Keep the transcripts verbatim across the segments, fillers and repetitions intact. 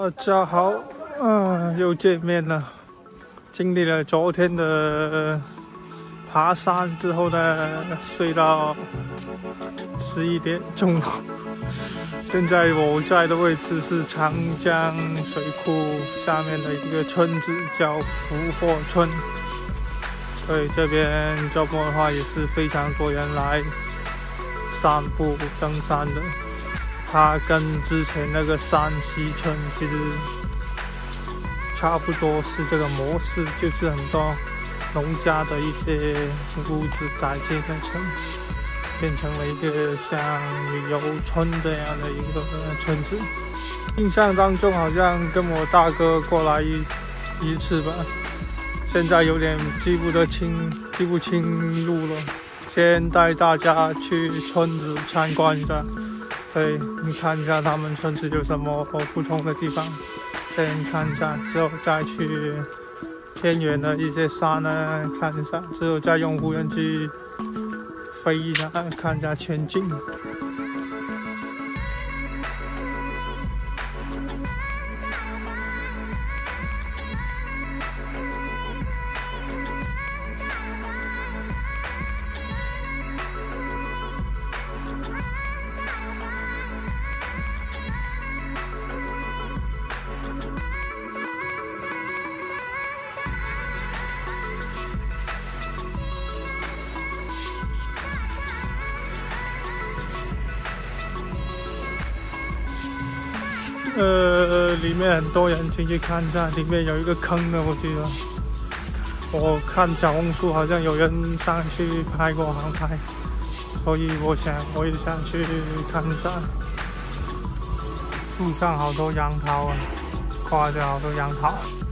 大家好，嗯、呃，又见面了。经历了昨天的爬山之后呢，睡到十一点钟。现在我在的位置是长江水库下面的一个村子，叫福祸村。对，这边周末的话也是非常多人来散步登山的。它跟之前那个山西村其实差不多是这个模式，就是很多农家的一些屋子改建成，变成了一个像旅游村这样的一个村子。印象当中好像跟我大哥过来一一次吧，现在有点记不得清记不清路了。先带大家去村子参观一下。对，你看一下他们村子有什么不同的地方，先看一下，之后再去偏远的一些山呢看一下，之后再用无人机飞一下，看一下全景。呃，里面很多人进去看一下，里面有一个坑的，我记得。我看小红书好像有人上去拍过航拍，所以我想我也想去看一下。树上好多杨桃啊，挂着好多杨桃。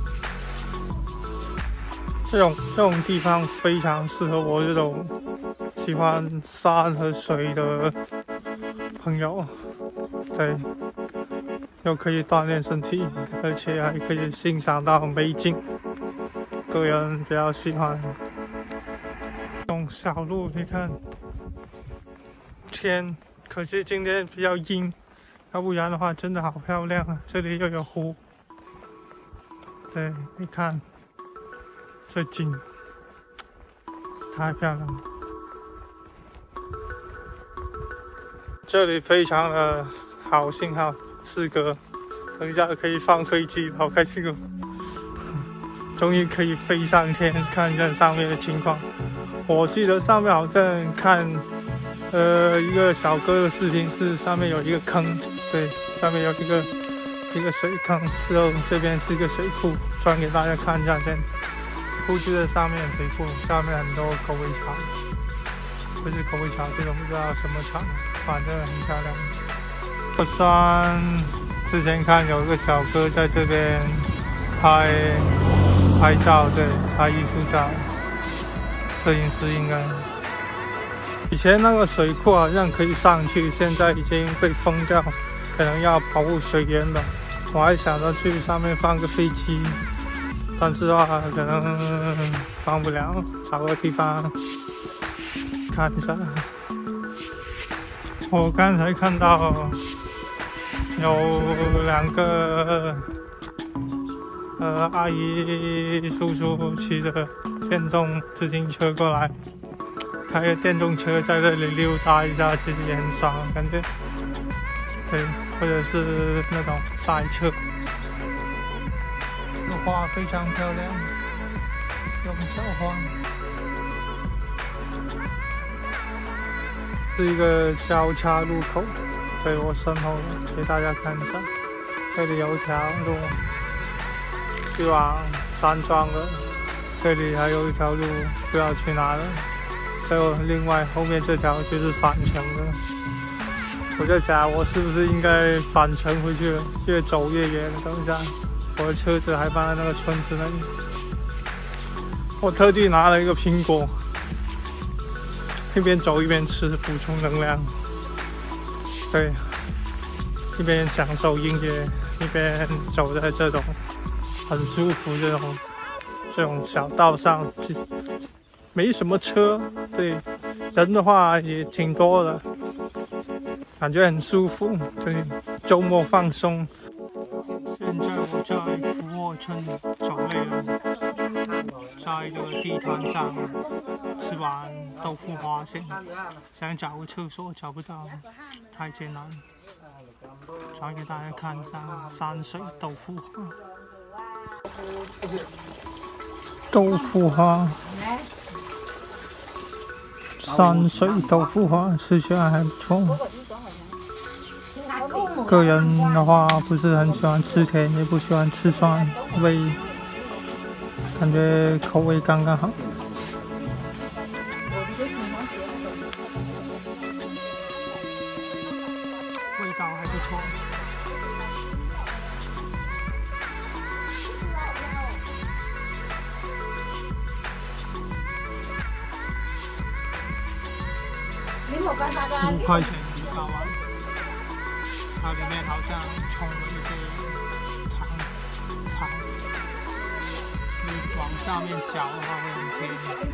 这种这种地方非常适合我这种喜欢山和水的朋友。对。又可以锻炼身体，而且还可以欣赏到美景。个人比较喜欢这种小路，你看天，可惜今天比较阴，要不然的话真的好漂亮啊！这里又有湖，对，你看这景太漂亮了。这里非常的好信号。四个，等一下可以放飞机，好开心哦！终于可以飞上天，看一下上面的情况。我记得上面好像看，呃，一个小哥的视频是上面有一个坑，对，上面有一个一个水坑，之后这边是一个水库，转给大家看一下先。库就在上面的水库，下面很多狗尾草，不是狗尾草，这种不知道什么草，反正很漂亮。这山之前看有一个小哥在这边拍拍照，对，拍艺术照，摄影师应该。以前那个水库好像可以上去，现在已经被封掉，可能要保护水源了。我还想着去上面放个飞机，但是的话可能放不了，找个地方看一下。我刚才看到有两个呃阿姨叔叔骑着电动自行车过来，开个电动车在这里溜达一下，其实也很爽，感觉。对，或者是那种赛车。这花非常漂亮，用小花。是一个交叉路口。对，我身后给大家看一下，这里有一条路去往山庄的，这里还有一条路不知道去哪了。还有另外后面这条就是返程的。我在想，我是不是应该返程回去了？越走越远。等一下，我的车子还放在那个村子那里。我特地拿了一个苹果，一边走一边吃，补充能量。对，一边享受音乐，一边走在这种很舒服这种这种小道上，没什么车，对，人的话也挺多的，感觉很舒服。对，周末放松。现在我村走累了，在这个地摊上吃完豆腐花先，想找个厕所找不到，太艰难。转给大家看一下山水豆腐花。豆腐花，山水豆腐花吃起来还不错。个人的话不是很喜欢吃甜，也不喜欢吃酸，味感觉口味刚刚好。味道还不错。五块钱一大碗，它里面好像冲了一些糖糖，你往下面搅的话会很甜。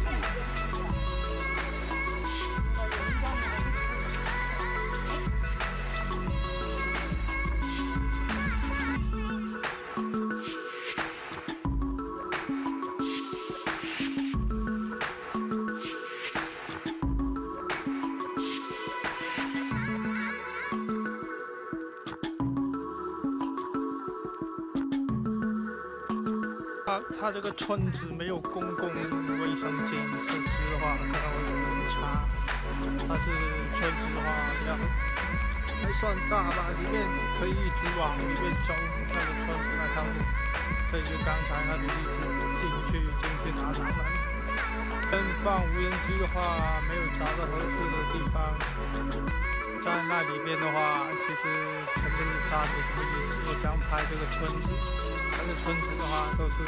它它这个村子没有公共卫生间设施的话，可能会很差。但是村子的话比较还算大吧，里面可以一直往里面走。那个村子那条路，这就刚才那里一直进去进去拿闸门。跟放无人机的话，没有找到合适的地方。在那里边的话，其实全部是山有什么意思？我想拍这个村子。这个村子的话都是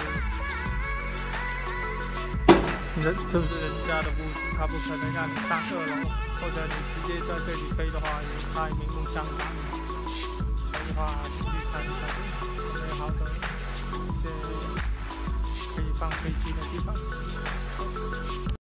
人，就是人家的屋子，他不可能让你上二楼，或者你直接在这里飞的话，也太明目张胆了。所以的话，去看一下美好的一些可以放飞机的地方。